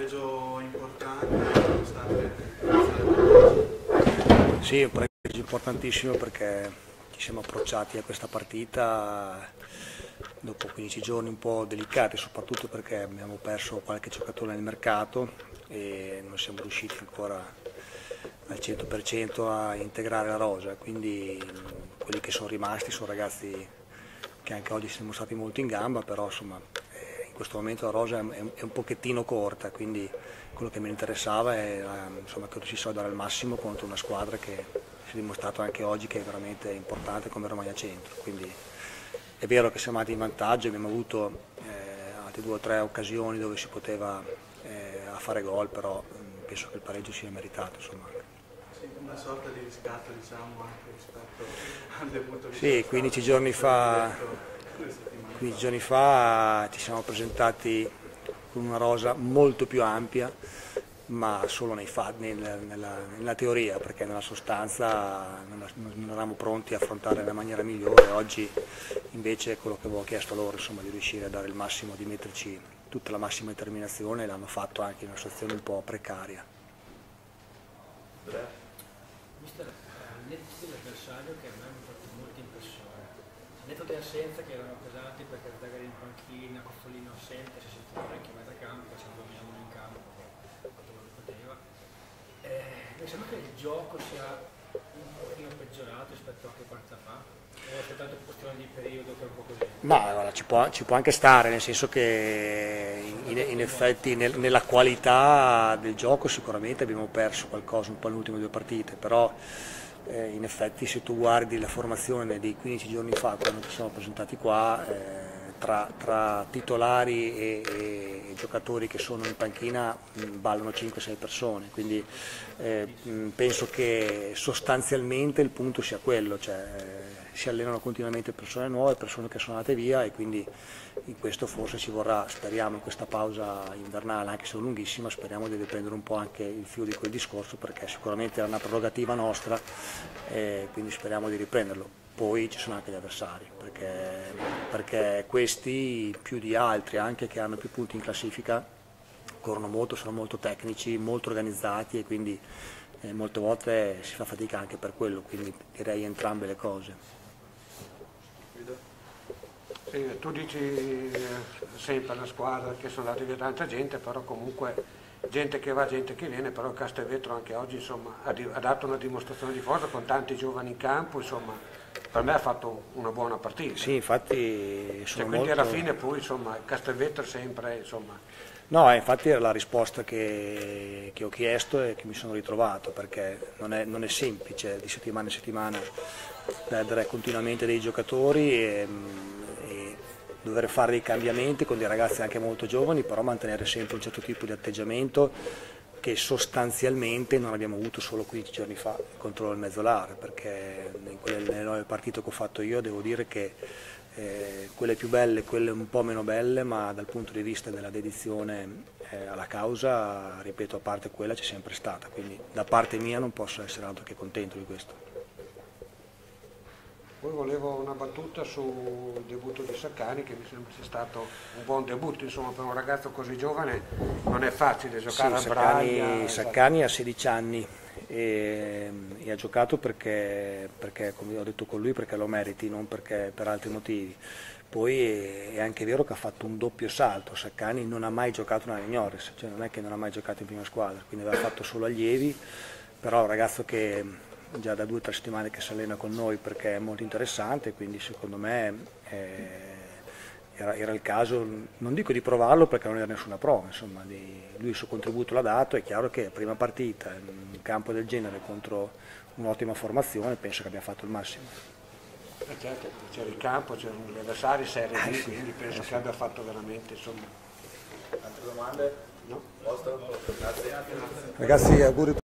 pareggio importante, nonostante... Sì, un pareggio importantissimo perché ci siamo approcciati a questa partita dopo 15 giorni un po' delicati, soprattutto perché abbiamo perso qualche giocatore nel mercato e non siamo riusciti ancora al 100% a integrare la rosa, quindi quelli che sono rimasti sono ragazzi che anche oggi si sono mostrati molto in gamba, però insomma in questo momento la rosa è un pochettino corta, quindi quello che mi interessava era insomma, che si dare al massimo contro una squadra che si è dimostrato anche oggi che è veramente importante come Romagna Centro. Quindi è vero che siamo andati in vantaggio, abbiamo avuto altre 2 o 3 occasioni dove si poteva fare gol, però penso che il pareggio sia meritato. Insomma. Sì, una sorta di riscatto diciamo anche rispetto al debutto di Sì, 15 giorni fa ci siamo presentati con una rosa molto più ampia, ma solo nella teoria, perché nella sostanza non eravamo pronti a affrontare nella maniera migliore. Oggi invece è quello che avevo chiesto a loro, insomma, di riuscire a dare il massimo, di metterci tutta la massima determinazione, e l'hanno fatto anche in una situazione un po' precaria. Mister, al netto dell'avversario che a me mi ha fatto molta impressione, al netto delle assenze che erano pesanti perché Zagari in panchina, Coffolino assente, si sentiva anche in metà campo, se vogliamo in campo, quanto lo poteva. Mi sembra che il gioco sia un pochino peggiorato rispetto a che partita fa, o è soltanto questione di periodo che è un po' così? Ma guarda, ci può anche stare, nel senso che in effetti nella qualità del gioco sicuramente abbiamo perso qualcosa un po' nelle ultime 2 partite, però in effetti se tu guardi la formazione di 15 giorni fa, quando ci siamo presentati qua, tra titolari e giocatori che sono in panchina ballano 5-6 persone, quindi penso che sostanzialmente il punto sia quello, cioè si allenano continuamente persone nuove, persone che sono andate via, e quindi in questo forse ci vorrà, speriamo in questa pausa invernale, anche se lunghissima, speriamo di riprendere un po' anche il filo di quel discorso, perché sicuramente era una prerogativa nostra, quindi speriamo di riprenderlo. Poi ci sono anche gli avversari, perché questi più di altri, anche che hanno più punti in classifica, corrono molto, sono molto tecnici, molto organizzati, e quindi molte volte si fa fatica anche per quello, quindi direi entrambe le cose. Sì, tu dici sempre alla squadra che sono andati via tanta gente, però comunque gente che va, gente che viene, però Castelvetro anche oggi insomma, ha dato una dimostrazione di forza con tanti giovani in campo, insomma, per me ha fatto una buona partita. Sì, infatti sono quindi molto... alla fine poi insomma, Castelvetro sempre insomma... No, infatti era la risposta che ho chiesto e che mi sono ritrovato, perché non è semplice di settimana in settimana perdere continuamente dei giocatori e dover fare dei cambiamenti con dei ragazzi anche molto giovani, però mantenere sempre un certo tipo di atteggiamento che sostanzialmente non abbiamo avuto solo 15 giorni fa contro il Mezzolara, perché nelle 9 partite che ho fatto io devo dire che quelle più belle, quelle un po' meno belle, ma dal punto di vista della dedizione alla causa, ripeto, a parte quella c'è sempre stata, quindi da parte mia non posso essere altro che contento di questo. Poi volevo una battuta sul debutto di Saccani, che mi sembra sia stato un buon debutto, insomma per un ragazzo così giovane non è facile giocare sì, a Braga. Saccani ha 16 anni e ha giocato perché, come ho detto con lui, perché lo meriti, non perché per altri motivi. Poi è anche vero che ha fatto un doppio salto. Saccani non ha mai giocato nella Juniores, cioè non è che non ha mai giocato in prima squadra, quindi aveva fatto solo allievi, però è un ragazzo che già da 2 o 3 settimane che si allena con noi perché è molto interessante, quindi secondo me era il caso, non dico di provarlo perché non era nessuna prova, insomma, lui il suo contributo l'ha dato. È chiaro che prima partita in un campo del genere contro un'ottima formazione penso che abbia fatto il massimo. Certo, c'era il campo, c'erano gli avversari Serie B, quindi penso che abbia fatto veramente, insomma. Altre domande? No? Posto? Grazie. Ragazzi, auguri.